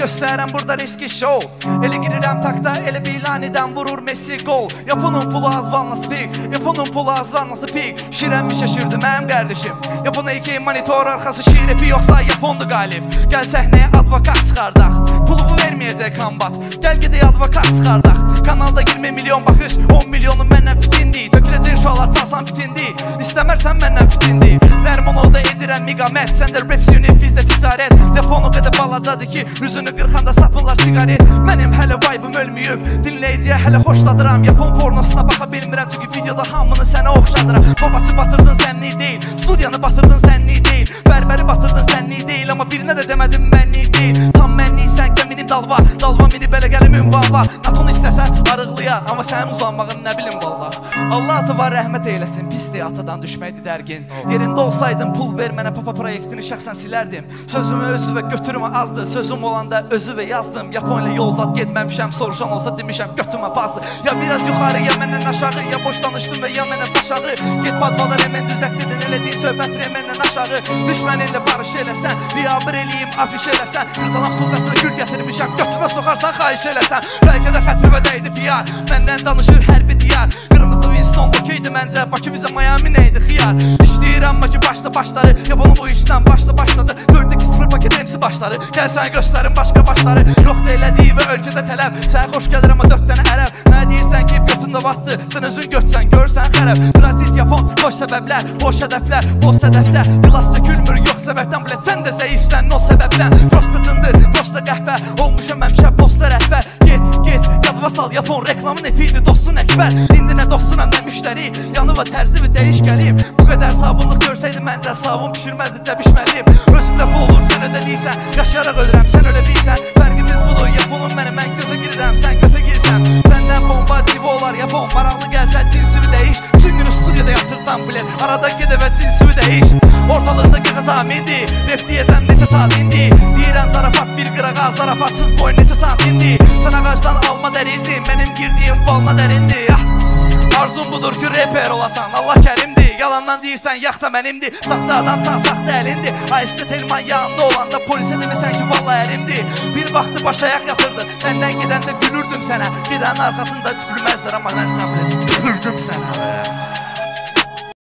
göstərəm burada riski show. Elə girirəm takta, elə bilaniden vurur Messi gol. Yaponun pulu az var nasıl pik, Yaponun pulu az var nasıl pik. Şirem bir şaşırdı mənim kardeşim. Yapon iki monitor arkası şirefi yoksa Yapondu galip. Gel səhneye advokat çıxardaq, pulumu verməyəcək kombat. Gel gedək advokat çıxardaq. Kanalda 20 milyon baxış, 10 milyonu məndən fitindi. Töküləcək şualar çalsan fitindi. İstəmərsən məndən fitindi. Dərmanoda edirəm miqamət, səndə rap unit, bizdə ticarət. Yaponu qədər balacadır ki, üzünü qırxanda satmırlar sigaret. Mənim hələ vibe'ım ölməyib, dinləyiciyə hələ xoşladıram. Yapon pornosuna baxa bilmirəm, çünki videoda hamını sənə oxşadıram. Babası batırdın sənli deyil, studiyanı batırdın sənli deyil. Bərbəri batırdın sənli deyil, amma birinə də demədim mənli deyil. Tam mənliysən, gəminim dalva, dalva mini belə gəlim ünvanva. Natonu istəsən arıqlıya, amma sənin uzanmağın nə bilim valla. Allah atı var rəhmət eyləsin, pisdir atadan düşməkdir dərgin. Yerində olsaydım pul ver mənə papa proyektini şəxsən silərdim. Sözümü özü və götürümə azdı, sözüm olanda özü və yazdım. Yapon ilə yol zat getməmişəm, soruşan olsa demişəm götümə pazdı. Ya biraz yuxarı, ya məndən aşağı, ya boş danışdım və ya mənə başağı. Get badvalar həmən düzlətdidin, elədiyin söhbətri məndən aşağı. Düşməninlə barış eləsən, biabır eləyim, afiş eləsən. Qırdalan tulqasını gül gətirmişəm, götümə soxarsan, xahiş eləsən. Bəlkə də xətrimə dəydi fiyar, məndən danışır hər bir diyar. Qırmızı Winston okeydi məncə, Bakı bizə Miami neydi xiyar. İşləyirəm Bakı başlı başları, Yaponu bu işdən başladı. 4-2-0 paket MC başları, gəl sən göstərin başqa başları. Yoxda elədiyi və ölkədə tələb, sən xoş gəlir amma 4 dənə ərəb. Mənə deyirsən ki, götündə vatdı, sən özün götsən, görsən xərəb. Transit Yapon, boş səbəblər, boş hədəflər, boş hədəfdə. Gilas dökülmür, yox səbəbdən, bilət sən də zəifsən o səbəbdən. Prosta cındır, prosta qəhbə, olmuşam həmişə posta rəhbər. Get, yadıma sal, Yapon reklamın etiydi dostun əkbər. İndi nə dostuna nə müştəri, yanıva tərzi və dəyiş gəlib. Bu qədər sabunluq görsəydi məncə, savun pişirməzdi cəbişməliyim. Özündə bu olur, sən ödədiysən, yaşayaraq ölürəm, sən ölə bilsən. Fərqimiz budur, Yaponun mənim, mən gözə girirəm, sən götə girsən. Səndən bomba divi olar, Yapon, maraqlı gəlsən, cinsivi dəyiş. Bütün günü studiyada yatırsan bilet, arada gedəvə cinsivi dəyiş. Ortalıqda gecə zamindi, rep deyəzəm neçə saat indi. Deyirəm zarafat bir qırağa, zarafatsız boy neçə saat indi. Sən ağacdan alma dərirdi, mənim girdiyim balına dərindi. Arzum budur ki reper olasan, Allah kərimdir. Yalandan deyirsən yax da mənimdir. Saxta adamsan, saxta əlindi. Ayıstı telman yanında olanda polisə demirsən ki valla ərimdir. Bir vaxtı baş ayaq yatırdı, məndən gedəndə gülürdüm sənə. Gedənin arxasında tüpülməzdir, amma mən səmrim tüpürdüm sənə.